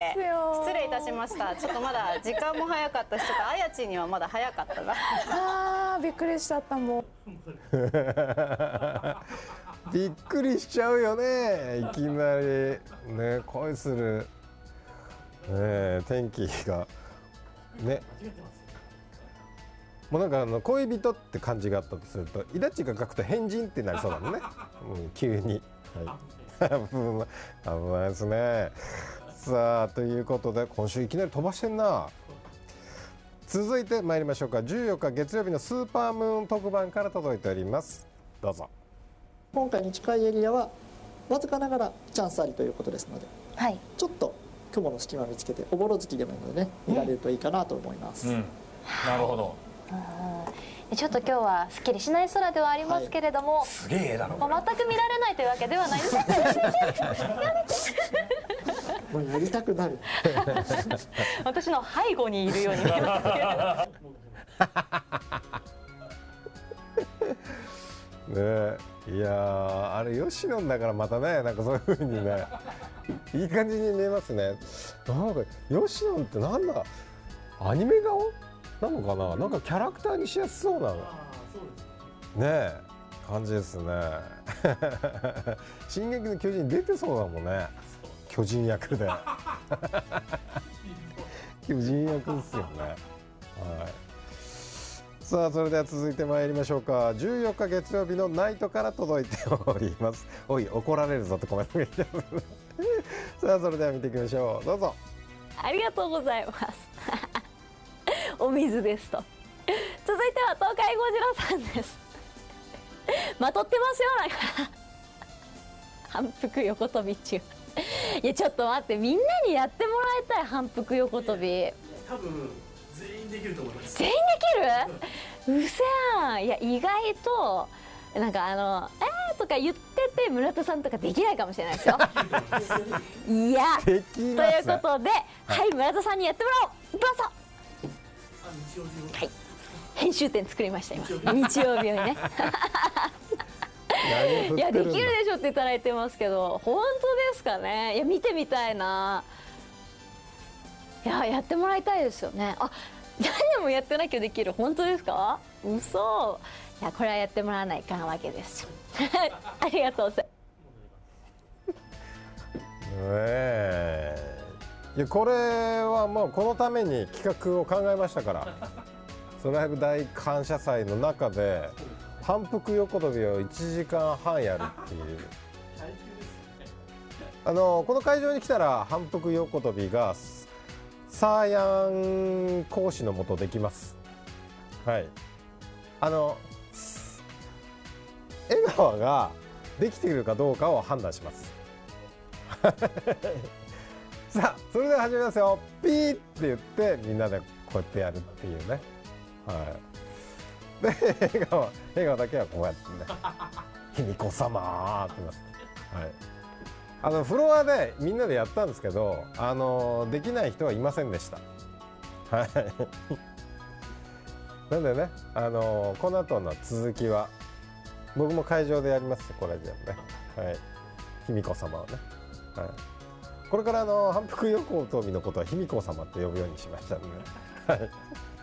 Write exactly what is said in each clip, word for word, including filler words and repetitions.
失礼いたしました。ちょっとまだ時間も早かったし、ちょっとあやちにはまだ早かったな。 あー、びっくりしちゃったもん。 びっくりしちゃうよね。いきなりね、恋するね天気がね。もうなんかあの恋人って漢字があったとすると、イダチが書くと変人ってなりそうだもんね。うん、急に。はい。危ないですね。さあということで今週いきなり飛ばしてんな。続いて参りましょうか。じゅうよっか月曜日のスーパームーン特番から届いております。どうぞ。 今回に近いエリアはわずかながらチャンスありということですので、はい、ちょっと雲の隙間を見つけておぼろ月でもいいのでね、見られるといいかなと思います。うんうん、 なるほど。 うん、ちょっと今日はすっきりしない空ではありますけれども、はい、 すげえ絵だろ。 まあ、全く見られないというわけではないです。 もうやりたくなる。 私の背後にいるように見えますけど。ねえ、いやー、あれ吉野だからまたね、なんかそういう風にね、いい感じに見えますね。なんか吉野ってなんだ、アニメ顔なのかな、なんかキャラクターにしやすそうなねえ感じですね。進撃の巨人出てそうだもんね。巨人役で。巨人役ですよね。はい。さあそれでは続いてまいりましょうか。じゅうよっか月曜日のナイトから届いております。おい怒られるぞってコメントが来てます。さあそれでは見ていきましょう。どうぞ。 ありがとうございます。お水ですと。続いては東海ゴジラさんです。まとってますよなんか。反復横跳び中。いやちょっと待って、みんなにやってもらいたい反復横跳び。 多分全員できると思います。 全員できる？うせやん。いや意外となんかあのえーとか言ってて村田さんとかできないかもしれないですよ。いやということで、はい、村田さんにやってもらおう。どうぞ。はい、編集点作りました今。日曜日にね。いやできるでしょっていただいてますけど、本当ですかね。いや見てみたいな。いややってもらいたいですよね。あ、何もやってなきゃできる。本当ですか？嘘。いやこれはやってもらわないかんわけですよ。ありがとうございます。 ええ、いやこれはもうこのために企画を考えましたから。ソライブ大感謝祭の中で反復横跳びをいちじかんはんやるっていう。あのこの会場に来たら反復横跳びがサーヤン講師のもとできます。はい。あの江川ができているかどうかを判断します。さあそれでは始めますよ。ピーって言ってみんなでこうやってやるっていうね。はい。で江川江川だけはこうやってね「卑弥呼様」ってなって、はい。あのフロアでみんなでやったんですけど、あのできない人はいませんでした。はい。なんでね、あのこの後の続きは僕も会場でやります。これでね、はい。卑弥呼様をね、はい。これからあの反復横跳びのことは卑弥呼様って呼ぶようにしましたので、はい。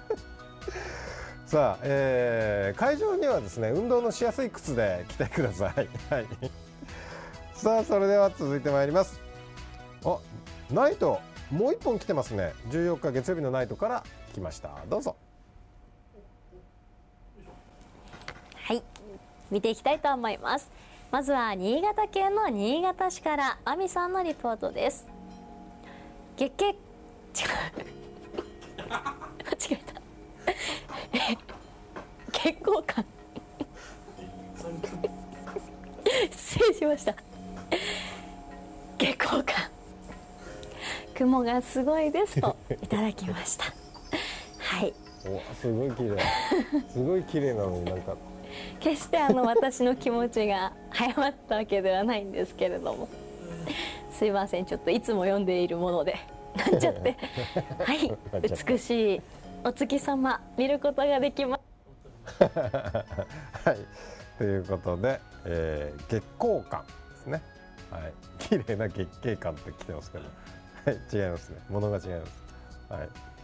さあ、えー、会場にはですね運動のしやすい靴で来てください。はい。さあそれでは続いてまいります。あ、ナイトもう一本来てますね。じゅうよっか月曜日のナイトから来ました。どうぞ。 はい、見ていきたいと思います。まずは新潟県の新潟市から亜美さんのリポートです。月経違う間違えた。血行感失礼しました。月光感雲がすごいですといただきました。はい。 お、すごい綺麗。すごい綺麗なのになんか決してあの私の気持ちが早まったわけではないんですけれども、すいません、ちょっといつも読んでいるものでなんちゃってはい、美しいお月様見ることができます。 はい、ということで、えー、月光感ですね。はい、綺麗な月経感って来てますけど、 はい、違いますね。ものが違います。はい。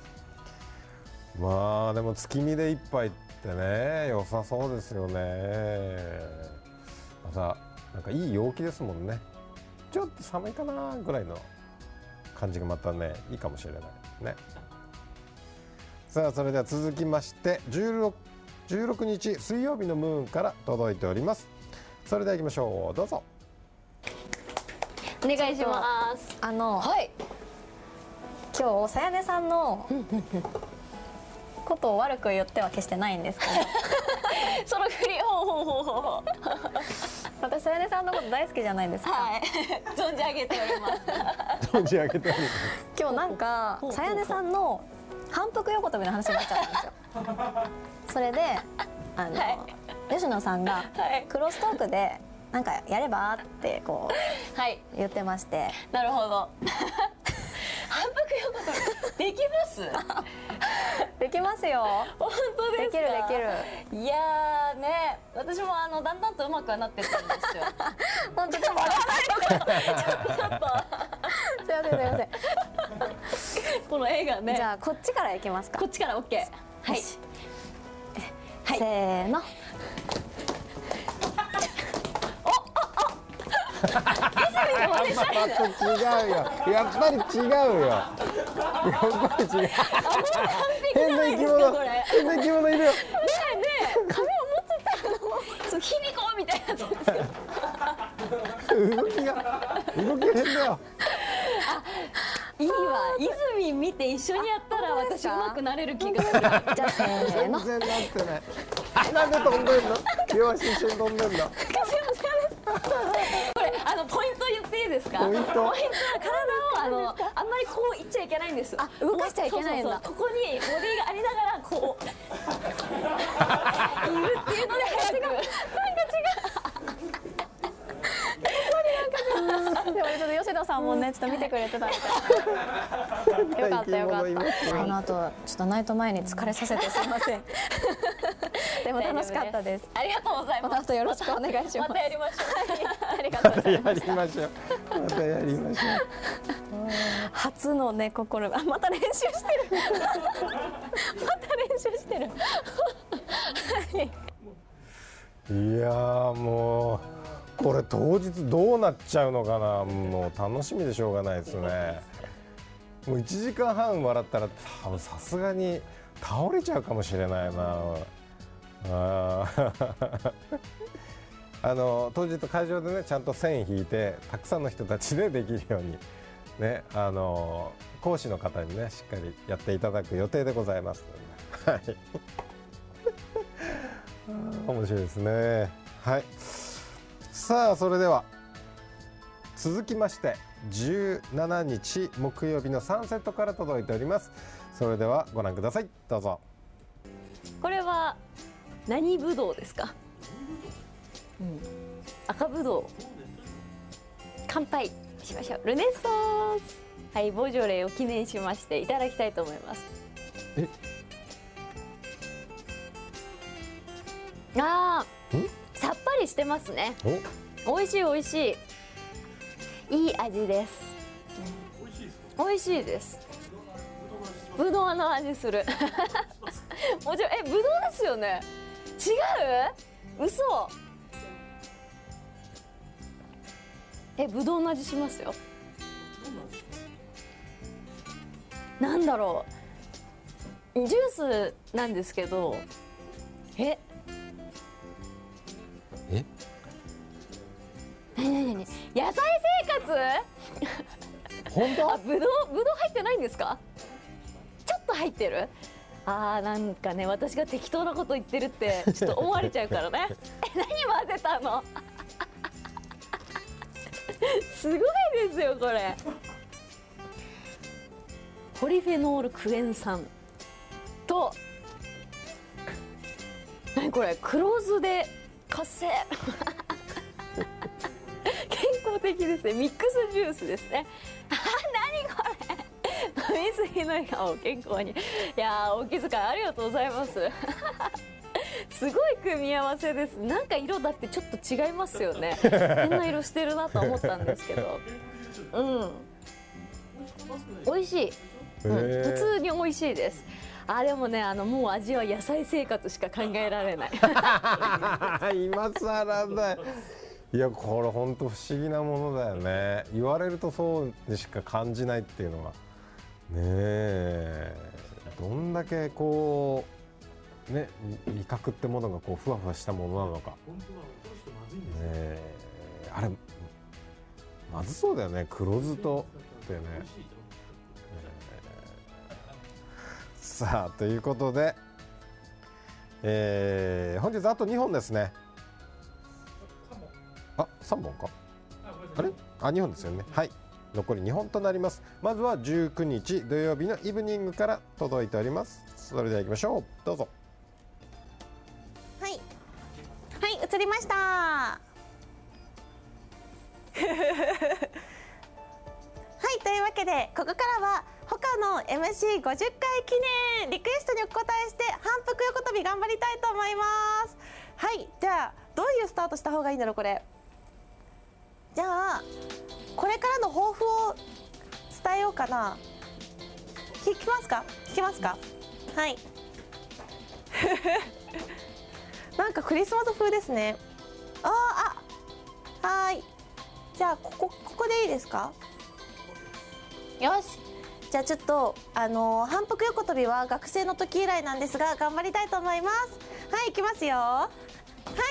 まあでも月見で一杯ってね、良さそうですよね。またなんかいい陽気ですもんね。ちょっと寒いかなぐらいの感じがまたね、いいかもしれないね。さあそれでは続きましてじゅうろく、じゅうろくにち水曜日のムーンから届いております。それでは行きましょう。どうぞ。 お願いします。 あの、 はい、 今日さやねさんのことを悪く言っては決してないんですけどその振りほうほうほうほう私さやねさんのこと大好きじゃないですか。 はい存じ上げております存じ上げております。 今日なんかさやねさんの反復横跳びの話になっちゃったんですよそれであの、はい、吉野さんがクロストークでなんかやればってこう、はい、言ってまして。 なるほど反復横跳びできますできますよ。 本当ですか。 できるできる。いやーね、私もあのだんだんと上手くはなってったんですよ本当でも笑わないでちょっとすいませんすいませんこの絵がね。 じゃあこっちからいきますか。 こっちから オーケー。 はい、 はい、せーのまた違うよ。やっぱり違うよ。やっぱり違う。変な生き物。変な生き物いるよ。ねえねえ、髪を持つってあの、そう卑弥呼みたいなやつですよ。 動きが動き変だよ。 いいわ。泉見て一緒にやったら私上手くなれる気がする。じゃあせーの。 全然なってない。なんで飛んでんの？両足一緒に飛んでんの？ これあのポイント言っていいですか？ ポイント。 ポイントは体をあのあんまりこういっちゃいけないんです。 あ、動かしちゃいけないんだ。 そうそうそう、ここにボディがありながらこういるっていうので早く。なんか違う。 でもちょっと吉野さんもねちょっと見てくれてたみたいな。よかったよかった。この後ちょっとナイト前に疲れさせてすいません。でも楽しかったです。 ありがとうございます。 またよろしくお願いします。 またやりましょう。 ありがとうございました。またやりましょう。またやりましょう。 初のね心がまた練習してる。また練習してる。 いやーもうこれ当日どうなっちゃうのかな。もう楽しみでしょうがないですね。もういちじかんはん笑ったら多分さすがに倒れちゃうかもしれないな。ああの当日会場でねちゃんと線引いてたくさんの人たちでできるようにね、あの講師の方にねしっかりやっていただく予定でございますので、はい、面白いですね。はい、さあそれでは続きましてじゅうしちにち木曜日のサンセットから届いております。それではご覧ください。どうぞ。 これは何ぶどうですか？うん、赤ぶどう。乾杯しましょう。ルネッサンス。はい、ボジョレーを記念しましていただきたいと思います。 え？ ああ、さっぱりしてますね。おいしいおいしい。いい味です。おいしいです。ぶどうの味する。もちろん、え、ぶどうですよね。違う？嘘。え、ぶどうの味しますよ。なんだろう。ジュースなんですけど。え。 え。 なになになに。野菜生活。 本当？ あ、ぶどう、ぶどう入ってないんですか。ちょっと入ってる。あー、なんかね、私が適当なこと言ってるってちょっと思われちゃうからね。え、何混ぜたの？すごいですよこれ。ポリフェノールクエン酸と、何これ、黒酢で活性。健康的ですね。ミックスジュースですね。あ、何これ。飲みすぎないかも健康に。いやー、お気遣いありがとうございます。すごい組み合わせです。なんか色だってちょっと違いますよね。変な色してるなと思ったんですけど。うん。 美味しい、うん、普通に美味しいです。あ、でもね、あのもう味は野菜生活しか考えられない今更だよ。いや、これ本当不思議なものだよね。言われるとそうにしか感じないっていうのはねえ、どんだけこうね、味覚ってものがこうふわふわしたものなのか。ねえ、あれまずそうだよね、黒酢とってね。さあ、ということで、えー、本日あとにほんですね。あ、さんぼんか。あれ、あ、にほんですよね。はい、残りにほんとなります。まずはじゅうくにち土曜日のイブニングから届いております。それでは行きましょう。どうぞ。 はいはい、映りましたはい、というわけでここからは他の エムシーごじゅっかい記念リクエストにお答えして反復横跳び頑張りたいと思います。はい、じゃあどういうスタートした方がいいんだろうこれ。じゃあこれからの抱負を伝えようかな。聞きますか聞きますか。はいなんかクリスマス風ですね。あー、あ、はーい。じゃあここここでいいですか。よし、じゃあちょっとあのー、反復横跳びは学生の時以来なんですが頑張りたいと思います。はい、いきますよ。はい、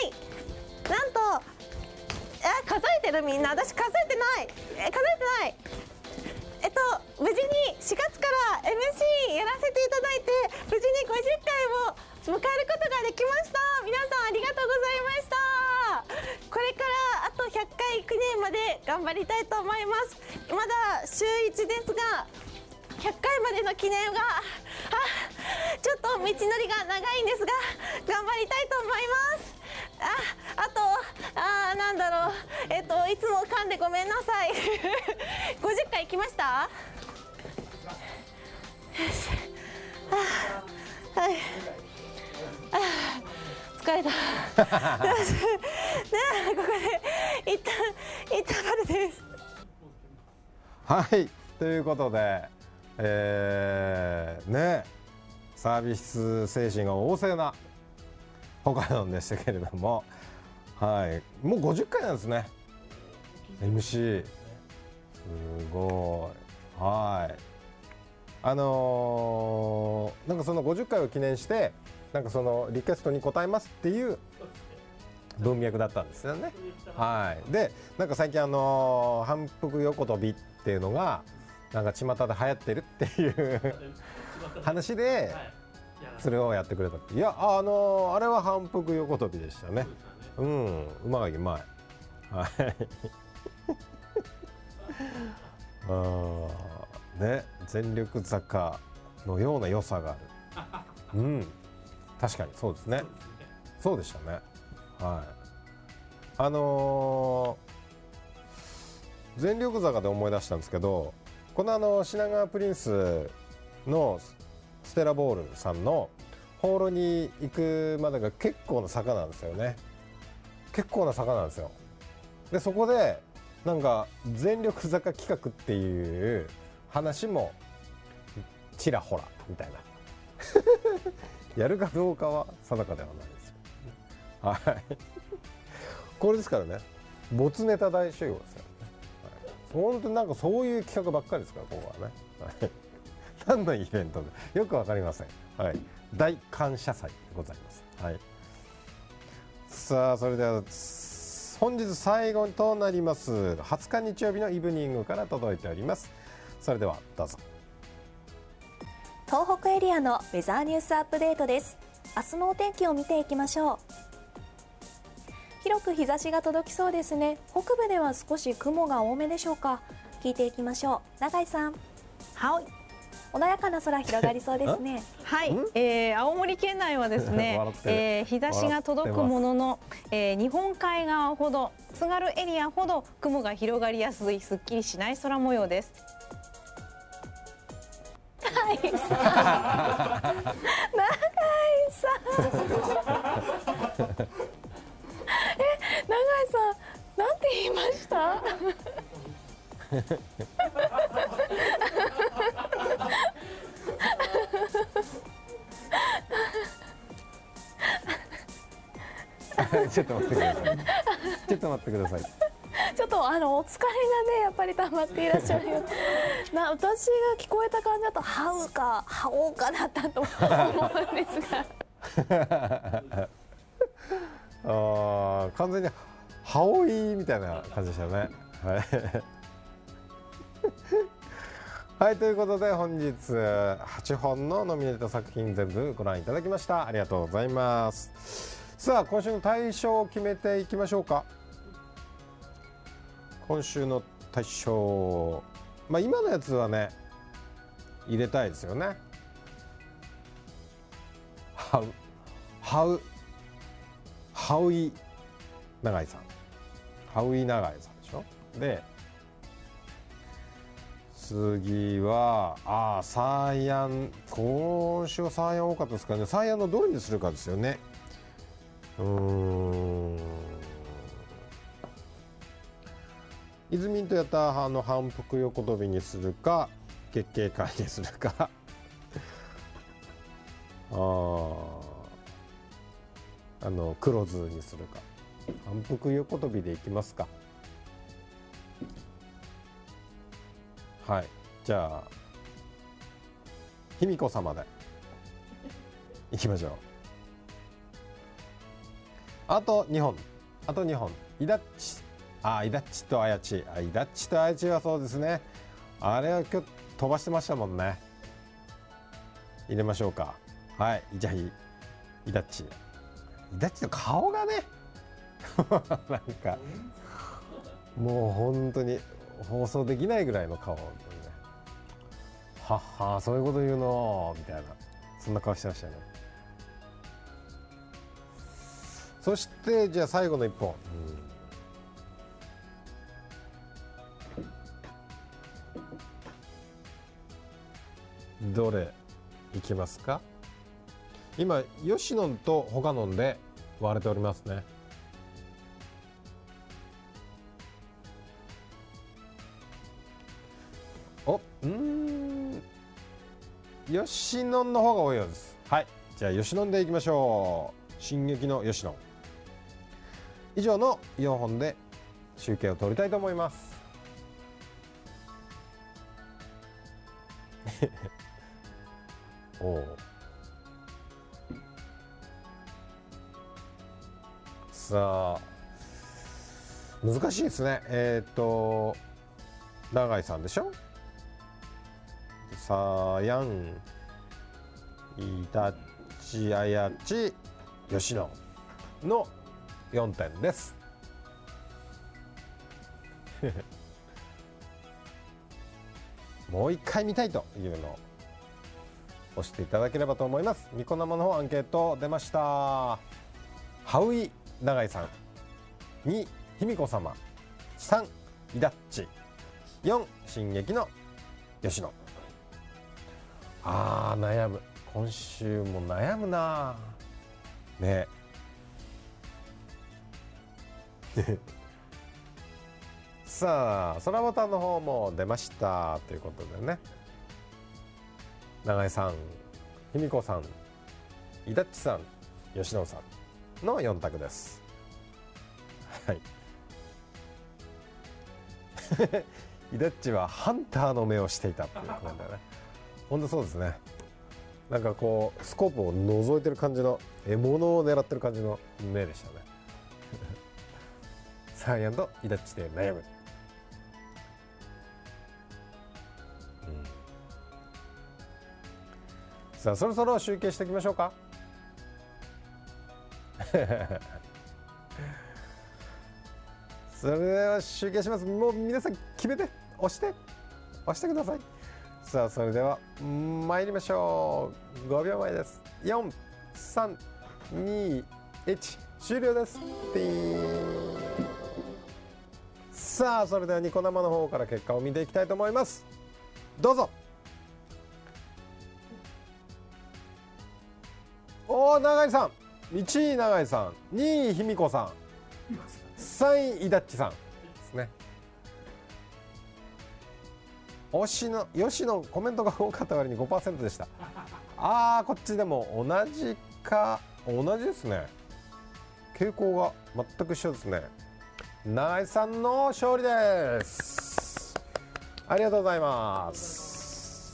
なんとえ数えてるみんな。私数えてない。え数えてない。えっと無事にしがつから エムシー やらせていただいて無事にごじゅっかいを迎えることができました。皆さんありがとうございました。これからあとひゃっかい記念まで頑張りたいと思います。まだ週いちですがひゃっかいまでの記念があちょっと道のりが長いんですが頑張りたいと思います。ああとあーなんだろうえっといつも噛んでごめんなさいごじゅっかい来ました。よし、あはい、あ疲れたよしではここで一旦一旦までです。 はい、ということで、えー、ねサービス精神が旺盛なホカノンでしたけれども、はい、もうごじゅっかいなんですね エムシー。 すごい。はい、あのー、なんかそのごじゅっかいを記念してなんかそのリクエストに答えますっていう文脈だったんですよね。はい、でなんか最近あのー、反復横跳びっていうのがなんか巷で流行ってるっていう話でそれをやってくれたって。いや、あのー、あれは反復横跳びでしたね。うん、うまいうまい。はいあね、全力坂のような良さがある。うん、確かにそうですね。そうでしたね。はい。あのー、全力坂で思い出したんですけど、このあの品川プリンスのステラボールさんのホールに行くまでが結構な坂なんですよね。結構な坂なんですよ。でそこでなんか全力坂企画っていう話もちらほらみたいなやるかどうかは定かではないですよ。はいこれですからね、没ネタ大集合ですからね。はい、本当になんかそういう企画ばっかりですからここはね。はい、何のイベントかよくわかりません。はい、大感謝祭でございます。はい、さあそれでは本日最後となりますはつか日曜日のイブニングから届いております。それではどうぞ。 東北エリアのウェザーニュースアップデートです。明日のお天気を見ていきましょう。広く日差しが届きそうですね。北部では少し雲が多めでしょうか。聞いていきましょう。永井さん。 はい、 穏やかな空広がりそうですね。 はい、えー、青森県内はですね、えー、日差しが届くものの、えー、日本海側ほど津軽エリアほど雲が広がりやすいすっきりしない空模様です。 永井さん永井さんえ、永井さんなんて言いましたちょっと待ってくださいちょっと待ってくださいちょっとあのお疲れがねやっぱり溜まっていらっしゃるよな。私が聞こえた感じだとハウかハオかだったと思うんですがあー完全にハオイみたいな感じでしたね。はいはい、ということで本日はちほんのノミネート作品全部ご覧いただきました。ありがとうございます。さあ今週の大賞を決めていきましょうか。今週の大賞、まあ今のやつはね入れたいですよね。ハウハウハウイ永井さん、ハウイ永井さんでしょ。で次はああサーヤン、今週はサーヤン多かったですからね。サーヤンのどれにするかですよね。うーん、イズミンとやったあの反復横跳びにするか月経会にするかあああの黒酢にするか。反復横跳びでいきますか。はい、じゃあ卑弥呼様でいきましょう。あとにほん、あとにほん。イダッチ、あイダッチとアヤチ、あイダッチとアヤチはそうですね。あれは今日飛ばしてましたもんね。入れましょうか。はい、じゃあイダッチ、イダッチの顔がねなんかもう本当に放送できないぐらいの顔、ね、はっはそういうこと言うのみたいな、そんな顔してましたね。そしてじゃあ最後のいっぽん、うん、どれいきますか。今吉野と他のんで割れておりますね。お、うん、吉野の方が多いようです。はい、じゃあ吉野でいきましょう。進撃の吉野。以上のよんほんで集計を取りたいと思いますおお、さあ難しいですね。えっと永井さんでしょ。さやん、イタチ、アヤチ、吉野のよんてんですもう一回見たいというのを押していただければと思います。ニコ生の方アンケート出ました。ハウイ永井さん、に卑弥呼様、さんイダッチ、よん進撃の吉野。あー悩む、今週も悩むなねさあ空ボタンの方も出ましたということでね、永井さん、卑弥呼さん、イダッチさん、吉野さんのよん択です。はいイダッチはハンターの目をしていたっていうコメントだね。本当そうですね。なんかこうスコープを覗いてる感じの、獲物を狙ってる感じの目でしたねサーヤンとイダッチで悩む、うん、さあそろそろ集計していきましょうかそれでは集計します。もう皆さん決めて、押して押してください。さあそれでは参りましょう。ごびょうまえです。よん、さん、に、いち、終了です。ピーン。さあそれではニコ生の方から結果を見ていきたいと思います。どうぞ。おお、永井さん、いちい永井さん、にい卑弥呼さん、さんいイダッチさんですね。推しの吉野コメントが多かった割に ごパーセント でした。ああこっちでも同じか、同じですね。 傾向が全く一緒ですね。永井さんの勝利です。ありがとうございます。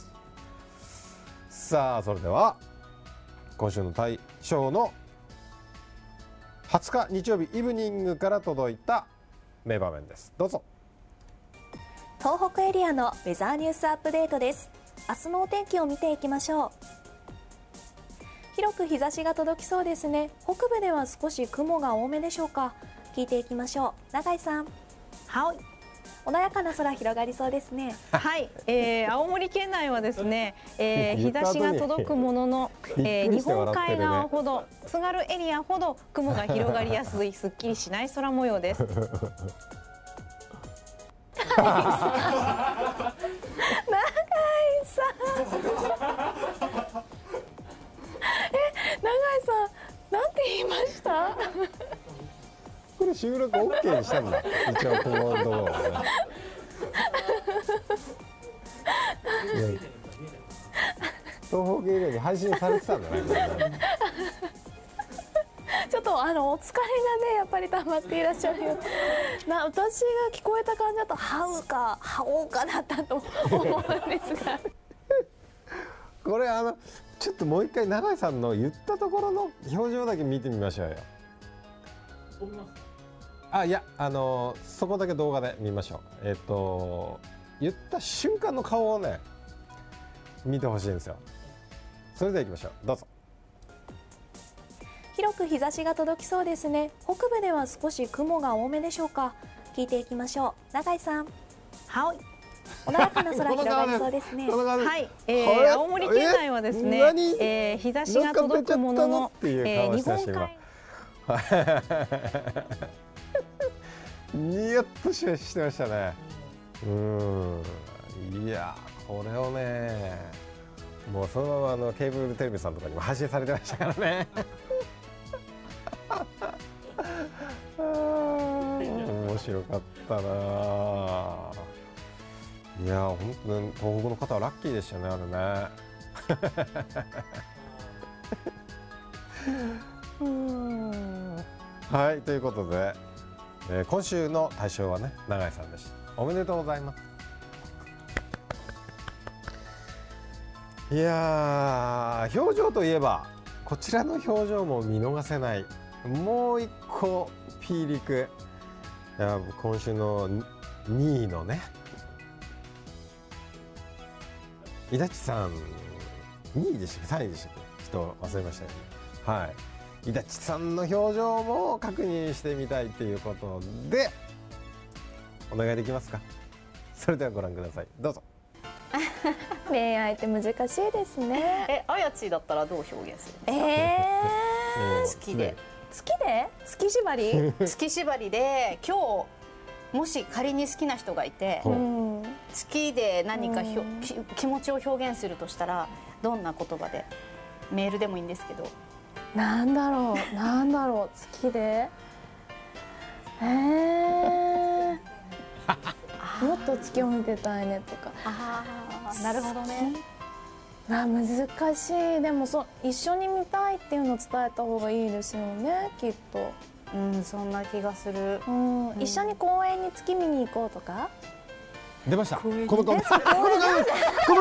さあそれでは今週の大賞のはつか日曜日イブニングから届いた名場面です。どうぞ。 東北エリアのウェザーニュースアップデートです。明日のお天気を見ていきましょう。広く日差しが届きそうですね。北部では少し雲が多めでしょうか。聞いていきましょう。永井さん。 はい。 穏やかな空広がりそうですね。 はい、えー、青森県内はですね、えー、日差しが届くものの、えー、日本海側ほど津軽エリアほど雲が広がりやすいすっきりしない空模様です。永井さんえ、永井さんなんて言いました？ これ収録 オーケー にしたんだ。一応この動画をね。東北エリアに配信されてたんだね。 ちょっとあのお疲れがねやっぱり溜まっていらっしゃるよ。な私が聞こえた感じだとハウかハオかだったと思うんですが。 これあのちょっともう一回永井さんの言ったところの表情だけ見てみましょうよ。あ、いや、あのー、そこだけ動画で見ましょう。えっと言った瞬間の顔をね見てほしいんですよ。それではいきましょう。どうぞ。 広く日差しが届きそうですね。北部では少し雲が多めでしょうか。聞いていきましょう。永井さん。 はい。 穏やかな空広がりそうですね。 はい、えー、青森県内はですね、えー、日差しが届くものの、えー、日本海ニヤッとしてましたね。うん、いやこれをねもうそのままあのケーブルテレビさんとかにも配信されてましたからね。面白かったな。いや本当に東北の方はラッキーでしたね、あれね。はい、ということで、えー、今週の大賞はね永井さんでした。おめでとうございます。いやー表情といえばこちらの表情も見逃せない。もう一個ピーリク、いや今週のにいのね伊達さんにいでしたっけさんいでしたっけ、ちょっと忘れましたけど、ね、はい、伊達さんの表情も確認してみたいということでお願いできますか。それではご覧ください。どうぞ。 恋愛って難しいですね。 え、あやちだったらどう表現するんですか？ えー、 好きで好きで月縛り月縛りで今日もし仮に好きな人がいて、うん、月で何かひょ、うん、気持ちを表現するとしたらどんな言葉で、メールでもいいんですけど。 なんだろうなんだろう月でえー、もっと月を見てたいねとか。 ああ、なるほどね。 あ、難しい。でもそ一緒に見たいっていうのを伝えた方がいいですよね、きっと。 うん、そんな気がする。 うん、うん、一緒に公園に月見に行こうとか。 出ました。この顔。この顔です。この顔です。 なんでなんで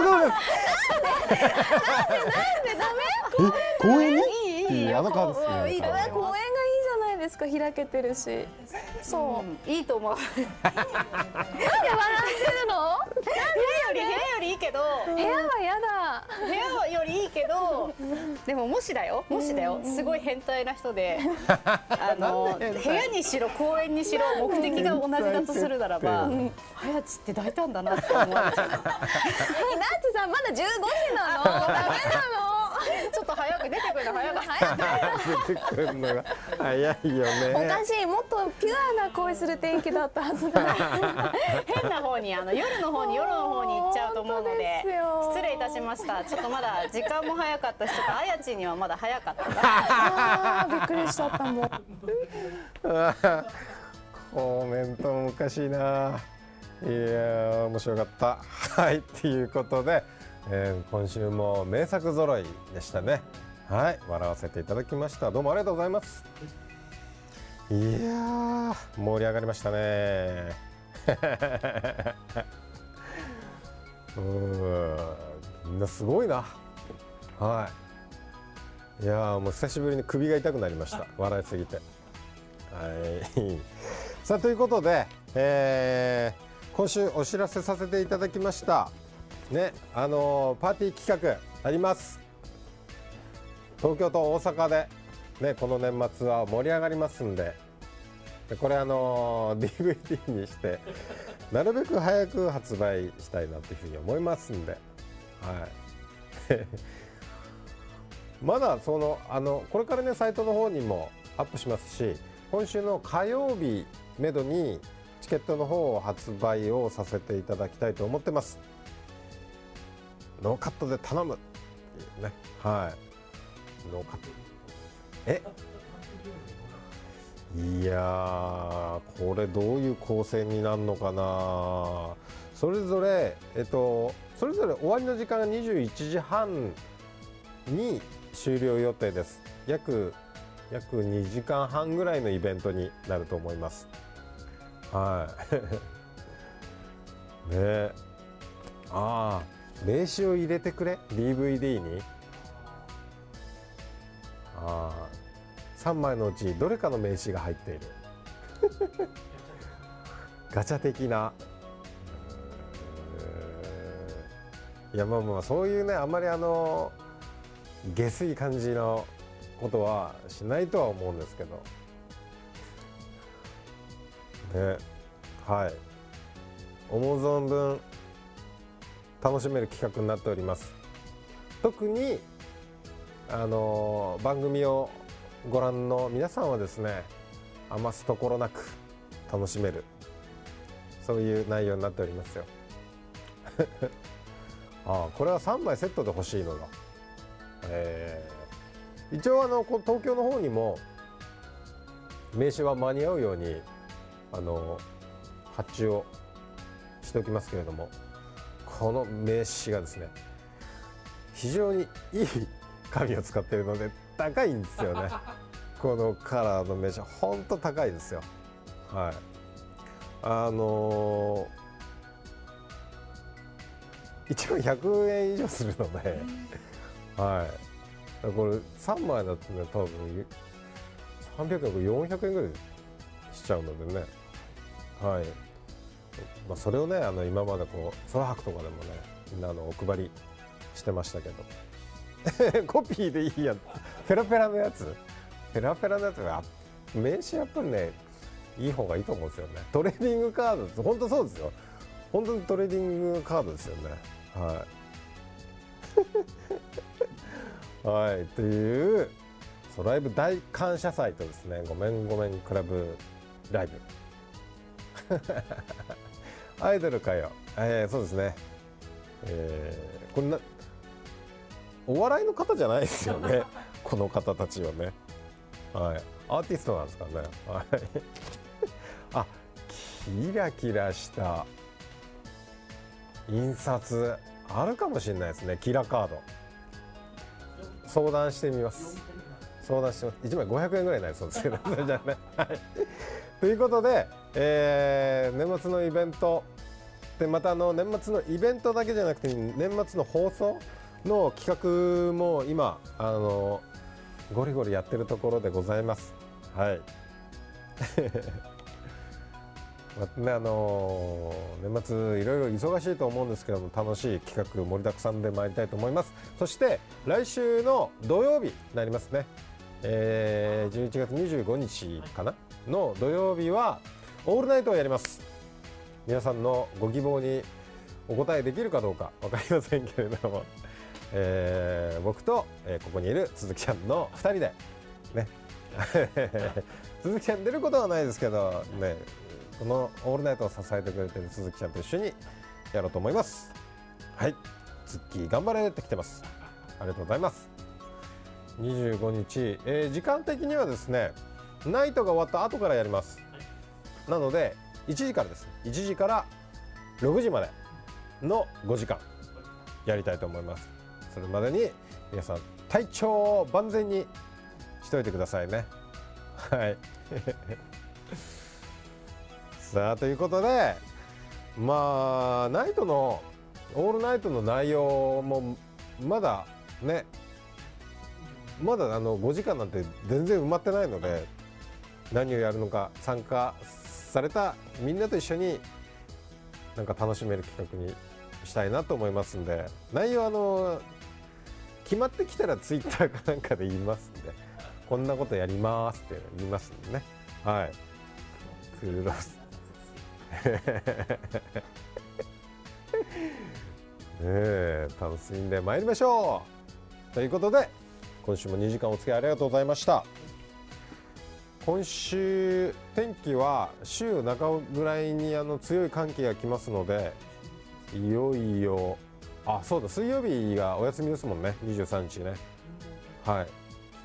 ダメ？ 公園に？ いいいい。 あの顔です。 公園がいいじゃないですか。開けてるし。そう、 いいと思う。 なんで笑ってるの？ 部屋より部屋よりいいけど。 部屋はやだ。 部屋よりいいけど、でももしだよ、もしだよ、すごい変態な人で、あの部屋にしろ公園にしろ目的が同じだとするならば、はやちって大胆だなって思う。ナッチさんまだじゅうごじなの？ダメなの？ ちょっと早く出てくるの早く出てくるのが早いよね。 おかしい、もっとピュアな恋する天気だったはずだ。 変な方にあの夜の方に夜の方に行っちゃうと思うので失礼いたしました。ちょっとまだ時間も早かったし、ちょっとあやちにはまだ早かったな。 あーびっくりしちゃったもん。 コメントもおかしいな。いや面白かった。はい、っていうことで、えー、今週も名作揃いでしたね。はい、笑わせていただきました。どうもありがとうございます。 いやー盛り上がりましたねうんみんなすごいな。はいいやーもう久しぶりに首が痛くなりました笑いすぎて。はいさあということで、えー、今週お知らせさせていただきましたね、あのー、パーティー企画あります。東京と大阪で、ね、この年末は盛り上がりますんで、でこれあのー、ディーブイディー にしてなるべく早く発売したいなというふうに思いますんで、はいまだそのあのこれからねサイトの方にもアップしますし、今週の火曜日めどにチケットの方を発売をさせていただきたいと思ってます。ノーカットで頼むっていうね、はいノーカットえいやーこれどういう構成になるのかな。それぞれえっとそれぞれ終わりの時間がにじゅういちじはんに終了予定です。約約にじかんはんぐらいのイベントになると思います。はいねああ名刺を入れてくれ ディーブイディー にああさんまいのうちどれかの名刺が入っているガチャ的な。いやまあまあそういうねあんまりあの下水感じのことはしないとは思うんですけどね。はい思う存分楽しめる企画になっております。特にあの番組をご覧の皆さんはですね余すところなく楽しめるそういう内容になっておりますよああこれはさんまいセットで欲しいのだ。えー、一応あの東京の方にも名刺は間に合うようにあの発注をしておきますけれども、この名刺がですね非常にいい紙を使っているので高いんですよねこのカラーの名刺ほんと高いですよ。はいあのー、いちまんひゃくえん以上するのではいこれさんまいだとね多分さんびゃくえんよんひゃくえんぐらいしちゃうのでね、はいまあ、それをねあの今までこう空白とかでもねみんなあのお配りしてましたけどコピーでいいやペラペラのやつペラペラのやつが名刺やっぱりねいい方がいいと思うんですよね。トレーディングカードです本当そうですよ。本当にトレーディングカードですよね。はいはいというソライブ大感謝祭とですねごめんごめんクラブライブアイドルかよ、えー、そうですね、えー、こんなお笑いの方じゃないですよねこの方たちはね、はい、アーティストなんですからね、はい、あキラキラした印刷あるかもしれないですね。キラカード相談してみます。相談してます。いちまいごひゃくえんぐらいになりそうですけどそれじゃあね、はい、ということで、えー、年末のイベントでまたあの年末のイベントだけじゃなくて年末の放送の企画も今あのゴリゴリやってるところでございます。はいまあね、あのー、年末いろいろ忙しいと思うんですけども楽しい企画盛りだくさんで参りたいと思います。そして来週の土曜日になりますね、えー、じゅういちがつにじゅうごにちかなの土曜日はオールナイトをやります。皆さんのご希望にお答えできるかどうか分かりませんけれども、えー、僕と、えー、ここにいる鈴木ちゃんのふたりでね鈴木ちゃん出ることはないですけどねこのオールナイトを支えてくれてる鈴木ちゃんと一緒にやろうと思います。はい、ツッキー頑張れって来てます。ありがとうございます。にじゅうごにち、えー、時間的にはですねナイトが終わった後からやります。なのでいちじからですねいちじからろくじまでのごじかんやりたいと思います。それまでに皆さん体調を万全にしといてくださいねはいさあということで、まあナイトのオールナイトの内容もまだね、まだあのごじかんなんて全然埋まってないので、何をやるのか参加されたみんなと一緒になんか楽しめる企画にしたいなと思いますんで、内容あの決まってきたらツイッターかなんかで言いますんで、こんなことやりますって言いますんでね。はい。クロスねえ、楽しんでまいりましょうということで、今週もにじかんお付き合いありがとうございました。今週天気は週中ぐらいにあの強い寒気が来ますので、いよいよあそうだ水曜日がお休みですもんね、にじゅうさんにちね。はい、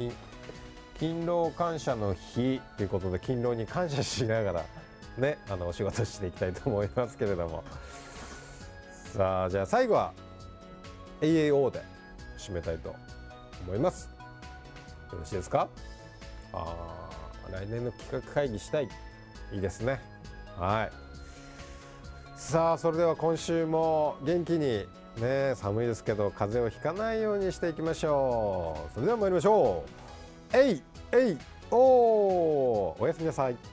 勤労感謝の日ということで、勤労に感謝しながらね、あのお仕事していきたいと思いますけれども、さあじゃあ最後は エーエーオー で締めたいと思います。よろしいですか？あ来年の企画会議したい、いいですね。はい。さあそれでは今週も元気にね、寒いですけど風邪をひかないようにしていきましょう。それでは参りましょう。えいえいおー、おやすみなさい。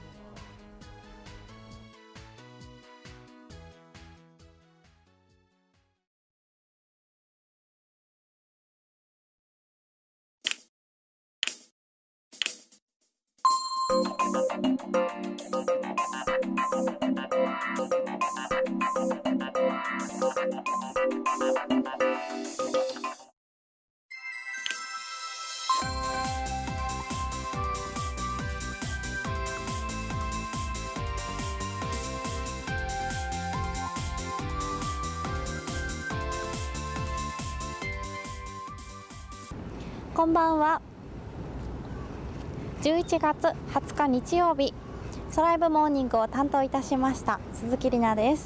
こんばんは。じゅういちがつはつか日曜日、ソライブモーニングを担当いたしました鈴木里奈です。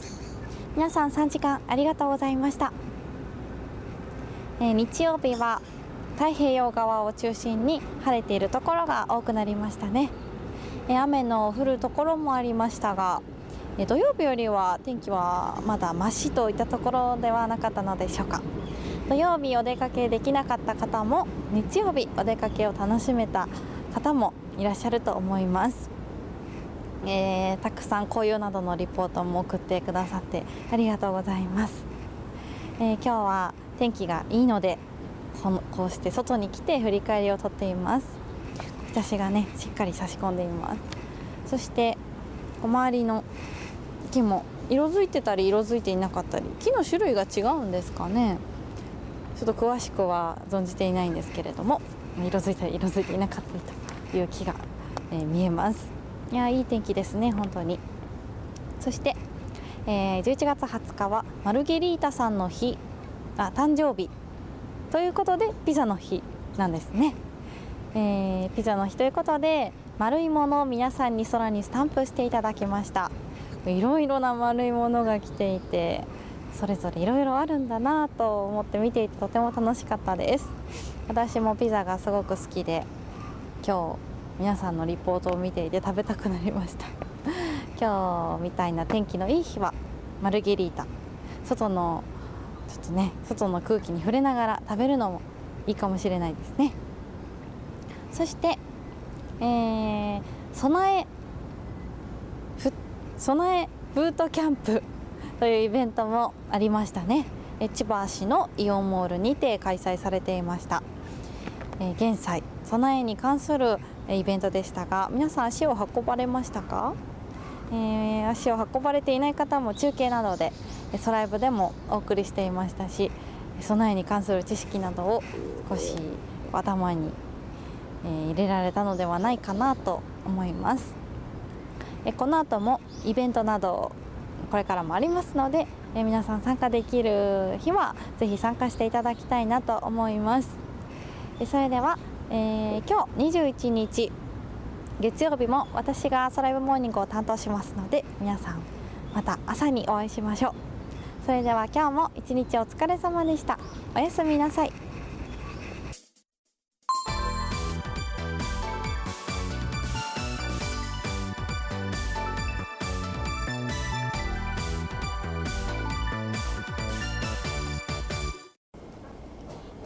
皆さんさんじかんありがとうございました。えー、日曜日は太平洋側を中心に晴れているところが多くなりましたね。えー、雨の降るところもありましたが、えー、土曜日よりは天気はまだマシといったところではなかったのでしょうか。土曜日お出かけできなかった方も日曜日お出かけを楽しめた方もいらっしゃると思います。えー、たくさん紅葉などのリポートも送ってくださってありがとうございます。えー、今日は天気がいいのでこのこうして外に来て振り返りをとっています。日差しがねしっかり差し込んでいます。そして周りの木も色づいてたり色づいていなかったり、木の種類が違うんですかね。ちょっと詳しくは存じていないんですけれども、色づいたり色づいていなかったりという木が、えー、見えます。いやいい天気ですね本当に。そして、えー、じゅういちがつはつかはマルゲリータさんの日、あ誕生日ということでピザの日なんですね。えー、ピザの日ということで丸いものを皆さんに空にスタンプしていただきました。いろいろな丸いものが来ていて、それぞれいろいろあるんだなと思って見ていてとても楽しかったです。私もピザがすごく好きで、今日皆さんのリポートを見ていて食べたくなりました今日みたいな天気のいい日はマルゲリータ、外のちょっとね外の空気に触れながら食べるのもいいかもしれないですね。そして、えー、備えふ備えブートキャンプというイベントもありましたね。え千葉市のイオンモールにて開催されていました。えー、現在備えに関するイベントでしたが、皆さん足を運ばれましたか？えー、足を運ばれていない方も中継などでソライブでもお送りしていましたし、備えに関する知識などを少し頭に、えー、入れられたのではないかなと思います。えこの後もイベントなどこれからもありますので、え皆さん参加できる日はぜひ参加していただきたいなと思います。えそれでは、えー、今日にじゅういちにち月曜日も私がソライブモーニングを担当しますので、皆さんまた朝にお会いしましょう。それでは今日も一日お疲れ様でした。おやすみなさい。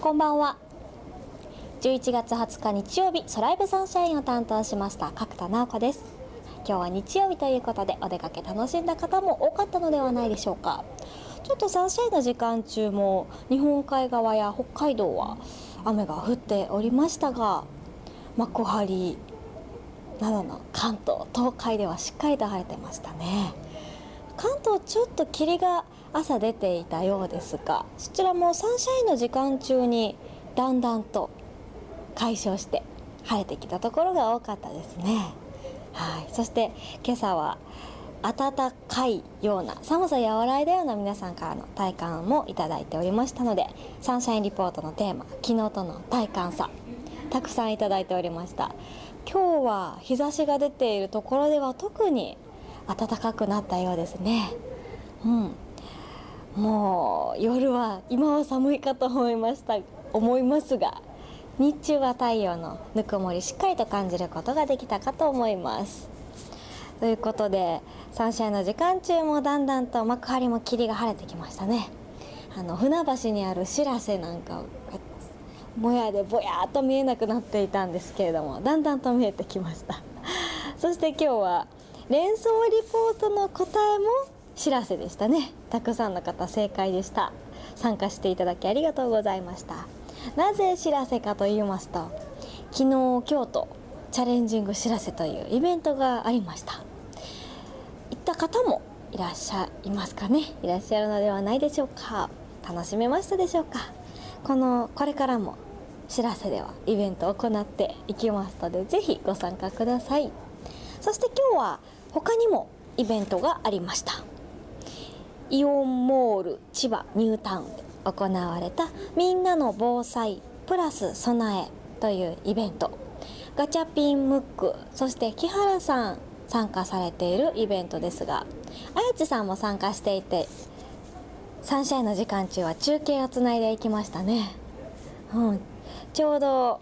こんばんは。じゅういちがつはつか日曜日、ソライブサンシャインを担当しました角田直子です。今日は日曜日ということでお出かけ楽しんだ方も多かったのではないでしょうか。ちょっとサンシャインの時間中も日本海側や北海道は雨が降っておりましたが、幕張などの関東、東海ではしっかりと晴れてましたね。関東ちょっと霧が朝出ていたようですが、そちらもサンシャインの時間中にだんだんと解消して晴れてきたところが多かったですね。はい、そして今朝は暖かいような、寒さ和らいだような皆さんからの体感もいただいておりましたので、サンシャインリポートのテーマ、昨日との体感差、たくさんいただいておりました。今日は日差しが出ているところでは特に暖かくなったようですね。うん、もう夜は今は寒いかと思いました思いますが、日中は太陽のぬくもりしっかりと感じることができたかと思います。ということでサンシャインの時間中もだんだんと幕張も霧が晴れてきましたね。あの船橋にあるしらせなんかもやでぼやっと見えなくなっていたんですけれども、だんだんと見えてきました。そして今日は連想リポートの答えもしらせでしたね。たくさんの方正解でした。参加していただきありがとうございました。なぜしらせかと言いますと、昨日京都チャレンジングしらせというイベントがありました。行った方もいらっしゃいますかね。いらっしゃるのではないでしょうか。楽しめましたでしょうか。このこれからもしらせではイベントを行っていきますので、ぜひご参加ください。そして今日は他にもイベントがありました。イオンモール千葉ニュータウンで行われたみんなの防災プラス備えというイベント、ガチャピンムック、そして木原さん参加されているイベントですが、あやちさんも参加していて、サンシャインの時間中は中継をつないでいきましたね。うん、ちょうど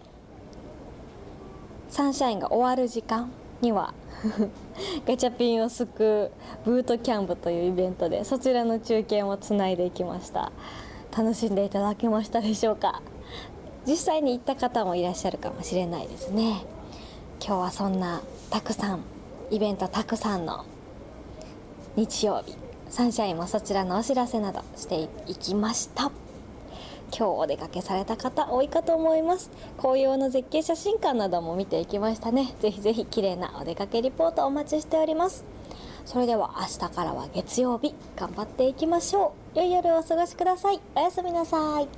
サンシャインが終わる時間にはガチャピンを救うブートキャンプというイベントで、そちらの中継もつないでいきました。楽しんでいただけましたでしょうか。実際に行った方もいらっしゃるかもしれないですね。今日はそんなたくさんイベントたくさんの日曜日、サンシャインもそちらのお知らせなどしていきました。今日お出かけされた方多いかと思います。紅葉の絶景写真館なども見ていきましたね。ぜひぜひ綺麗なお出かけリポートお待ちしております。それでは明日からは月曜日、頑張っていきましょう。良い夜をお過ごしください。おやすみなさい。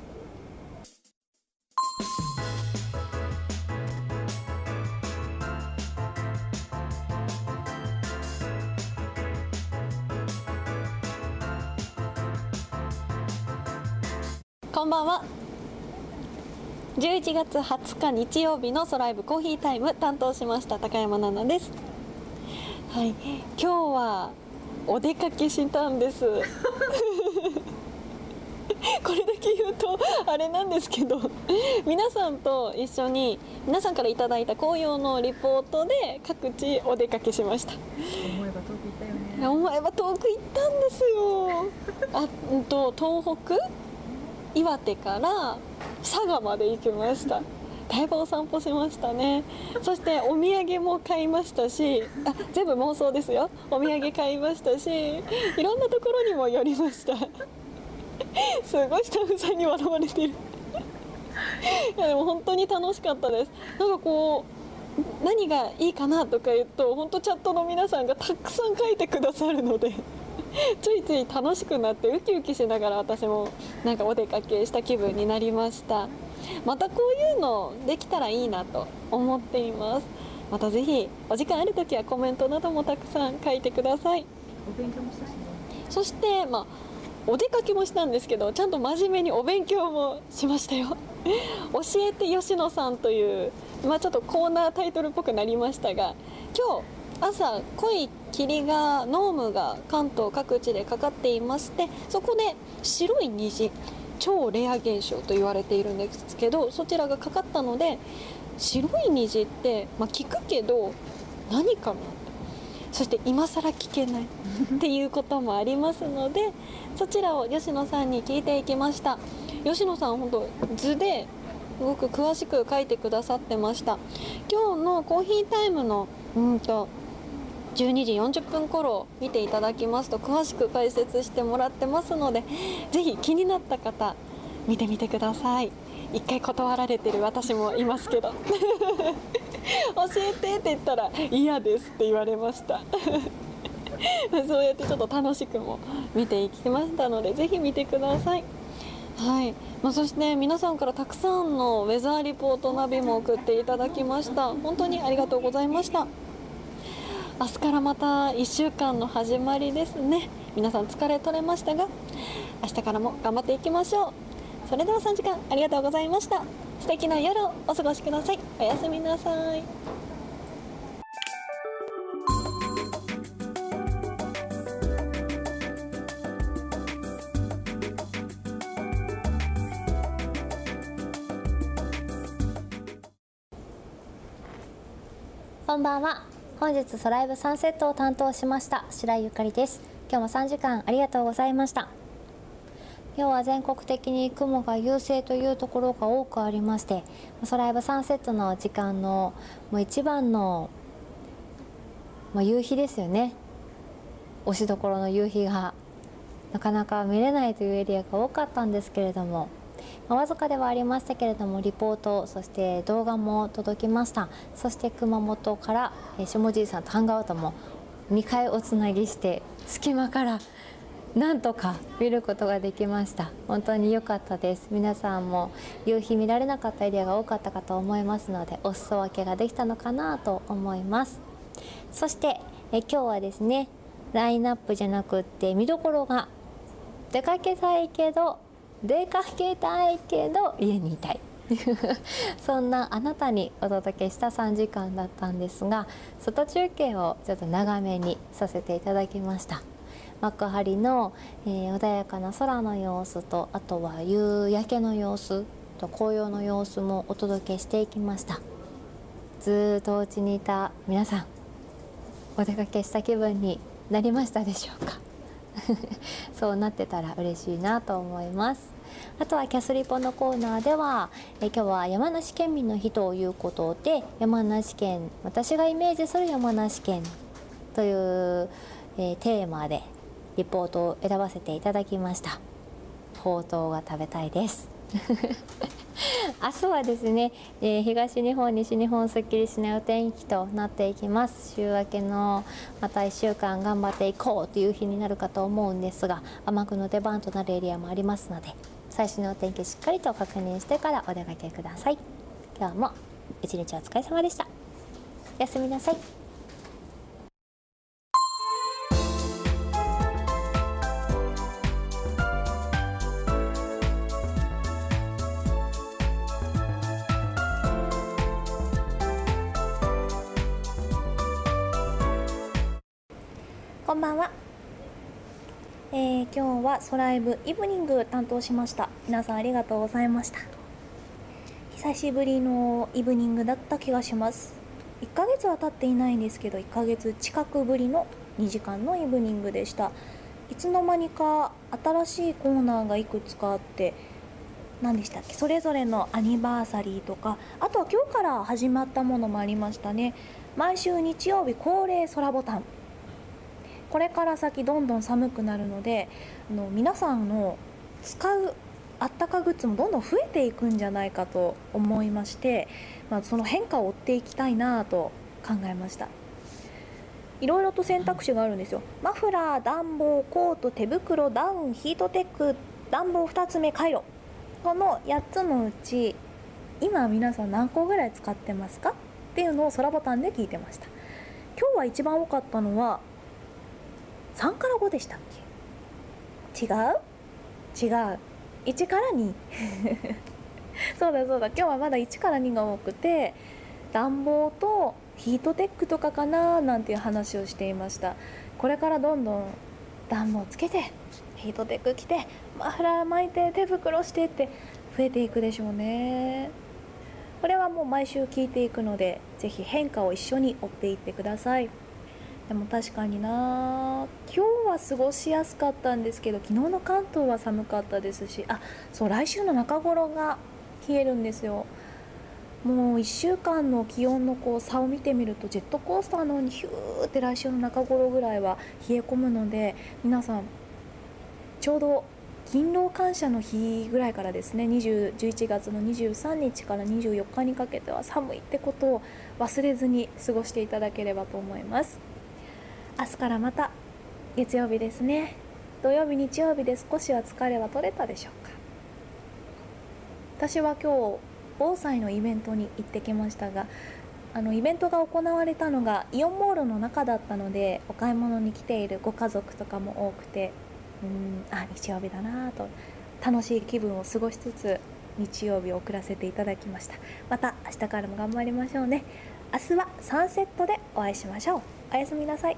こんばんは。じゅういちがつはつか日曜日のソライブコーヒータイム担当しました高山奈々です。はい、今日はお出かけしたんですこれだけ言うとあれなんですけど、皆さんと一緒に皆さんからいただいた紅葉のリポートで各地お出かけしました。 思えば遠く行ったよね。 思えば遠く行ったんですよ。あ、うんと東北、岩手から佐賀まで行きました。だいぶお散歩しましたね。そしてお土産も買いましたし、あ、全部妄想ですよ。お土産買いましたし、いろんなところにも寄りましたすごいスタッフさんに笑われてるいやでも本当に楽しかったです。なんかこう何がいいかなとか言うと、本当チャットの皆さんがたくさん書いてくださるのでついつい楽しくなってウキウキしながら私もなんかお出かけした気分になりました。またこういうのできたらいいなと思っています。またぜひお時間あるときはコメントなどもたくさん書いてください。 お勉強もしたしね。 そしてまあお出かけもしたんですけど、ちゃんと真面目にお勉強もしましたよ教えて吉野さんという、まあ、ちょっとコーナータイトルっぽくなりましたが、今日朝濃い霧が濃霧が関東各地でかかっていまして、そこで白い虹、超レア現象と言われているんですけど、そちらがかかったので、白い虹って、まあ、聞くけど何かな、そして今更聞けないっていうこともありますので、そちらを吉野さんに聞いていきました。 吉野さん本当図ですごく詳しく書いてくださってました。今日のコーヒータイムのうんとじゅうにじよんじゅっぷん頃見ていただきますと詳しく解説してもらってますので、ぜひ気になった方見てみてください。一回断られてる私もいますけど教えてって言ったら嫌ですって言われましたそうやってちょっと楽しくも見ていきましたので、ぜひ見てください。はい、まあ、そして皆さんからたくさんのウェザーリポートナビも送っていただきました。本当にありがとうございました。明日からまたいっしゅうかんの始まりですね。皆さん疲れ取れましたが、明日からも頑張っていきましょう。それではさんじかんありがとうございました。素敵な夜をお過ごしください。おやすみなさい。 こんばんは。本日ソライブサンセットを担当しました白井ゆかりです。今日もさんじかんありがとうございました。今日は全国的に雲が優勢というところが多くありまして、ソライブサンセットの時間のもう一番の、まあ、夕日ですよね。推しどころの夕日がなかなか見れないというエリアが多かったんですけれども、まあ、わずかではありましたけれどもリポート、そして動画も届きました。そして熊本から下地さんとハンガーアウトもにかいおつなぎして隙間からなんとか見ることができました。本当に良かったです。皆さんも夕日見られなかったエリアが多かったかと思いますので、お裾分けができたのかなと思います。そしてえ今日はですね、ラインナップじゃなくって見どころが、出かけたいけど出かけたいけど家にいたいそんなあなたにお届けしたさんじかんだったんですが、外中継をちょっと長めにさせていただきました。幕張の、えー、穏やかな空の様子と、あとは夕焼けの様子と紅葉の様子もお届けしていきました。ずーっとお家にいた皆さん、お出かけした気分になりましたでしょうかそうなってたら嬉しいなと思います。あとはキャスリポのコーナーではえ今日は山梨県民の日ということで、山梨県、私がイメージする山梨県という、えー、テーマでリポートを選ばせていただきました。ほうとうが食べたいです明日はですね、えー、東日本西日本すっきりしないお天気となっていきます。週明けのまたいっしゅうかん頑張っていこうという日になるかと思うんですが、雨具の出番となるエリアもありますので、最新のお天気しっかりと確認してからお出かけください。今日も一日お疲れ様でした。おやすみなさい。 こんばんは、えー、今日はソライブイブニング担当しました。皆さんありがとうございました。久しぶりのイブニングだった気がします。いっかげつは経っていないんですけど、いっかげつ近くぶりのにじかんのイブニングでした。いつの間にか新しいコーナーがいくつかあって、何でしたっけ、それぞれのアニバーサリーとか、あとは今日から始まったものもありましたね。毎週日曜日恒例空ボタン、これから先どんどん寒くなるので、あの皆さんの使うあったかグッズもどんどん増えていくんじゃないかと思いまして、まあ、その変化を追っていきたいなと考えました。いろいろと選択肢があるんですよ。マフラー、暖房、コート、手袋、ダウン、ヒートテック、暖房ふたつめ、カイロ、このやっつのうち今皆さん何個ぐらい使ってますかっていうのを空ボタンで聞いてました。今日は一番多かったのはさんからごでしたっけ。違う違ういちからにそうだそうだ、今日はまだいちからにが多くて、暖房とヒートテックとかかななんていう話をしていました。これからどんどん暖房つけてヒートテック着てマフラー巻いて手袋してって増えていくでしょうね。これはもう毎週聞いていくので、ぜひ変化を一緒に追っていってください。 でも確かにな、今日は過ごしやすかったんですけど、昨日の関東は寒かったですし、あ、そう、来週の中頃が冷えるんですよ。もういっしゅうかんの気温のこう差を見てみると、ジェットコースターのようにヒューって来週の中頃ぐらいは冷え込むので、皆さんちょうど勤労感謝の日ぐらいからですね、じゅういちがつのにじゅうさんにちからにじゅうよっかにかけては寒いってことを忘れずに過ごしていただければと思います。明日からまた月曜日ですね。土曜日日曜日で少しは疲れは取れたでしょうか。私は今日防災のイベントに行ってきましたが、あのイベントが行われたのがイオンモールの中だったので、お買い物に来ているご家族とかも多くて、うーん、あ、日曜日だなと楽しい気分を過ごしつつ日曜日を送らせていただきました。また明日からも頑張りましょうね。明日はサンセットでお会いしましょう。おやすみなさい。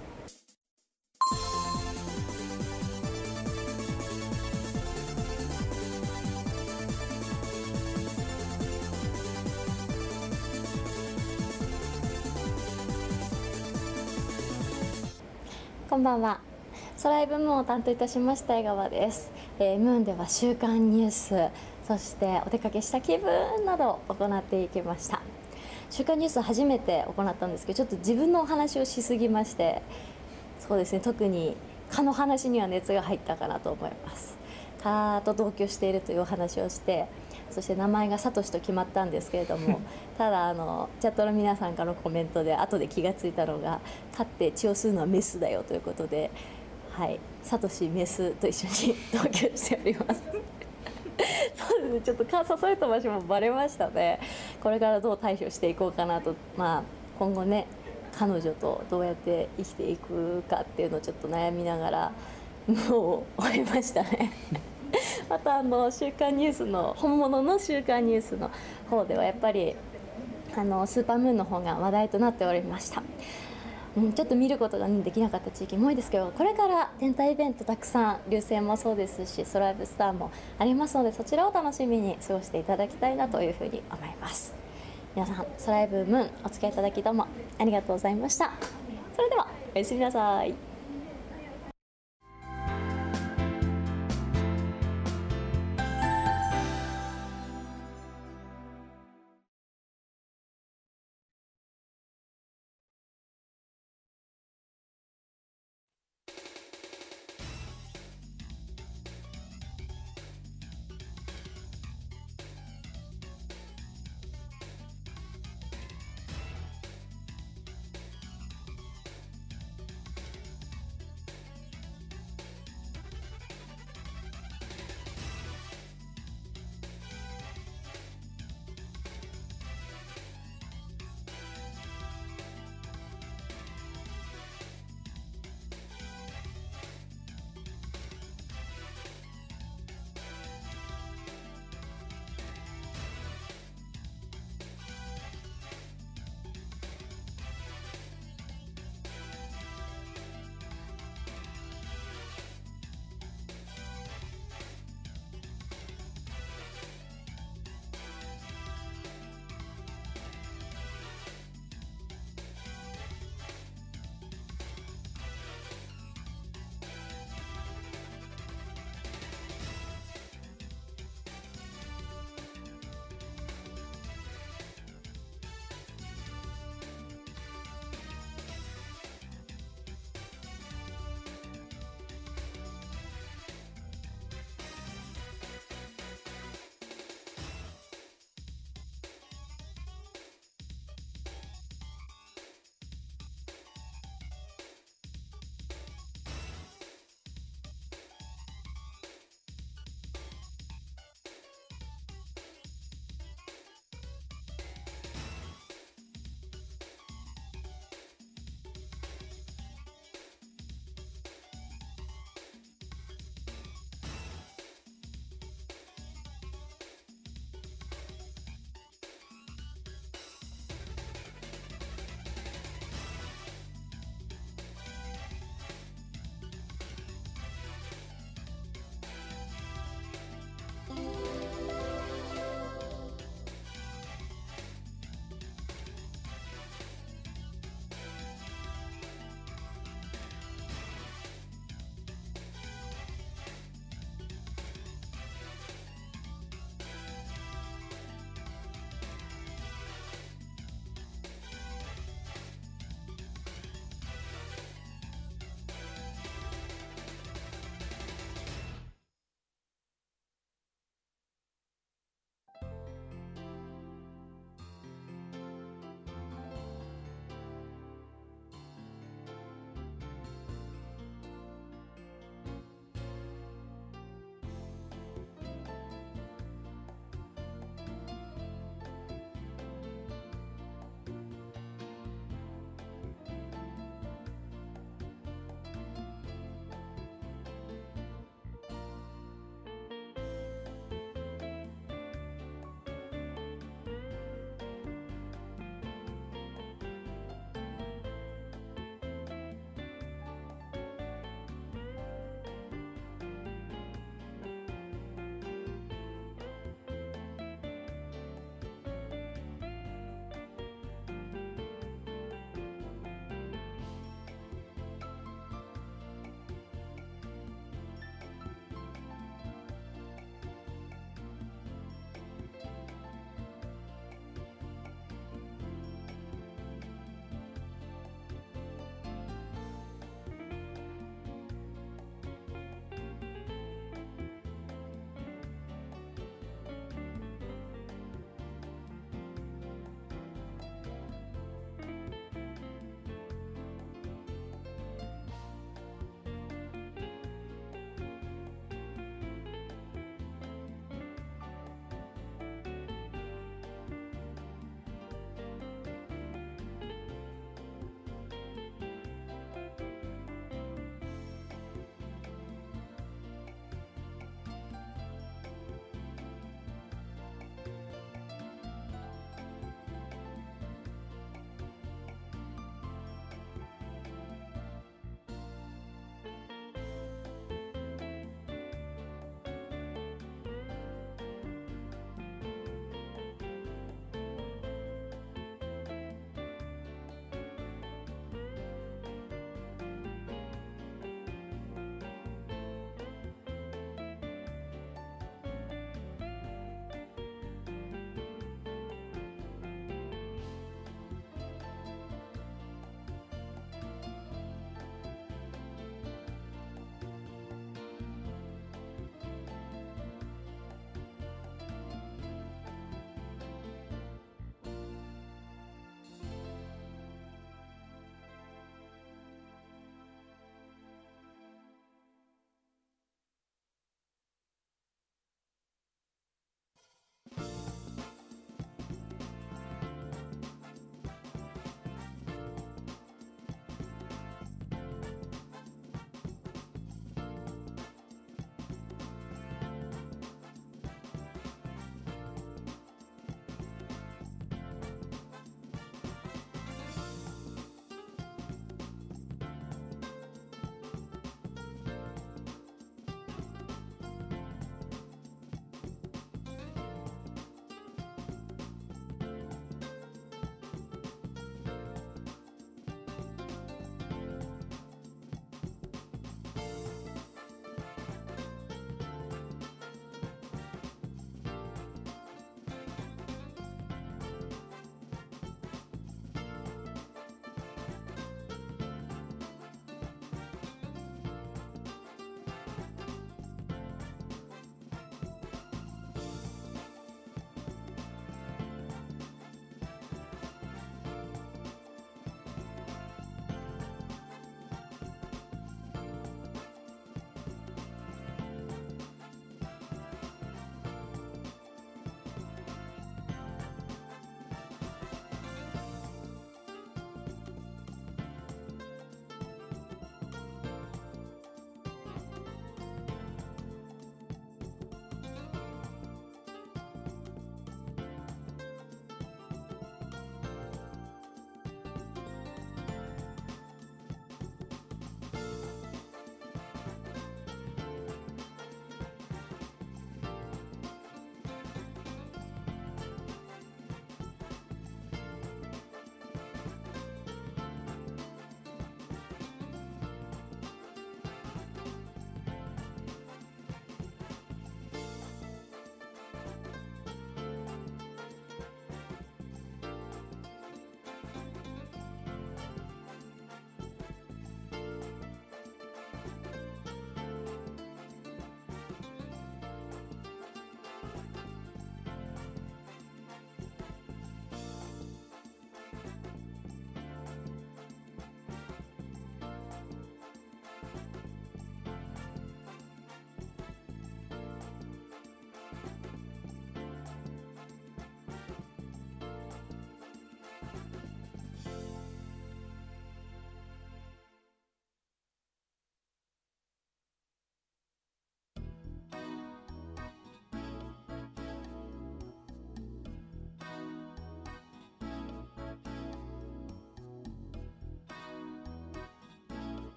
こんばんは。ソライブムーンを担当いたしました江川です。えー、ムーンでは週刊ニュース、そしてお出かけした気分などを行っていきました。週刊ニュース初めて行ったんですけど、ちょっと自分のお話をしすぎまして、そうですね、特に蚊の話には熱が入ったかなと思います。蚊と同居しているというお話をして、そして名前がサトシと決まったんですけれども、ただあのチャットの皆さんからのコメントで後で気がついたのが、蚊って血を吸うのはメスだよということで、はい、サトシメスと一緒に同居しておりますそうですね、ちょっと蚊誘えた場所もバレましたね。これからどう対処していこうかなと、まあ、今後ね、彼女とどうやって生きていくかっていうのをちょっと悩みながらもう終えましたねまたあの週刊ニュースの本物の週刊ニュースの方ではやっぱりあのスーパームーンの方が話題となっておりました。うん、ちょっと見ることができなかった地域も多いですけど、これから天体イベントたくさん、流星もそうですしソライブスターもありますので、そちらを楽しみに過ごしていただきたいなというふうに思います。皆さん、ソライブムーンお付き合いいただきどうもありがとうございました。それではおやすみなさい。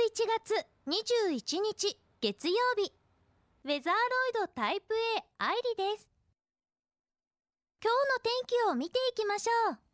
いちがつにじゅういちにち月曜日、ウェザーロイドタイプ A 愛理です。今日の天気を見ていきましょう。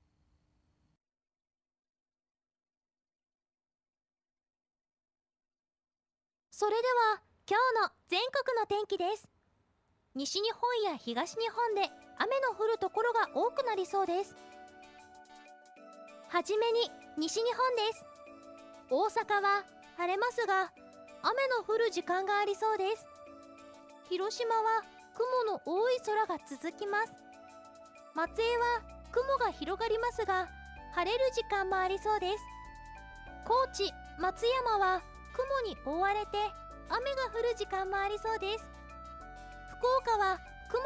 それでは今日の全国の天気です。西日本や東日本で雨の降るところが多くなりそうです。はじめに西日本です。大阪は晴れますが雨の降る時間がありそうです。広島は雲の多い空が続きます。松江は雲が広がりますが晴れる時間もありそうです。高知、松山は雲に覆われて雨が降る時間もありそうです。